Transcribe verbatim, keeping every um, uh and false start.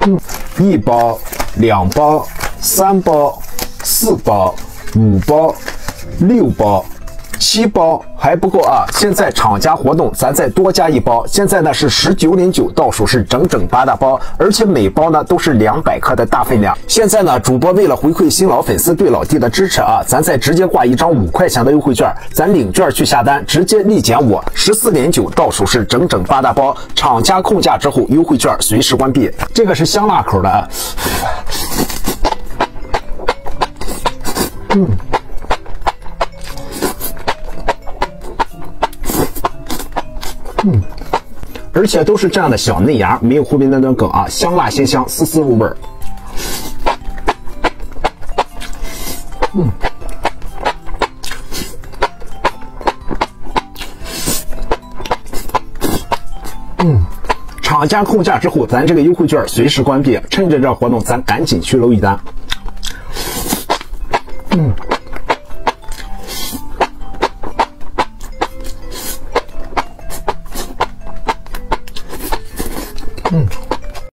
嗯，一包、两包、三包、四包、五包、六包。 七包还不够啊！现在厂家活动，咱再多加一包。现在呢是十九点九，到手是整整八大包，而且每包呢都是两百克的大分量。现在呢，主播为了回馈新老粉丝对老弟的支持啊，咱再直接挂一张五块钱的优惠券，咱领券去下单，直接立减我十四点九，到手是整整八大包。厂家控价之后，优惠券随时关闭。这个是香辣口的啊。嗯。 嗯，而且都是这样的小嫩芽，没有后面那段梗啊，香辣鲜香，丝丝入味儿。嗯，嗯，厂家控价之后，咱这个优惠券随时关闭，趁着这活动，咱赶紧去搂一单。嗯。 嗯。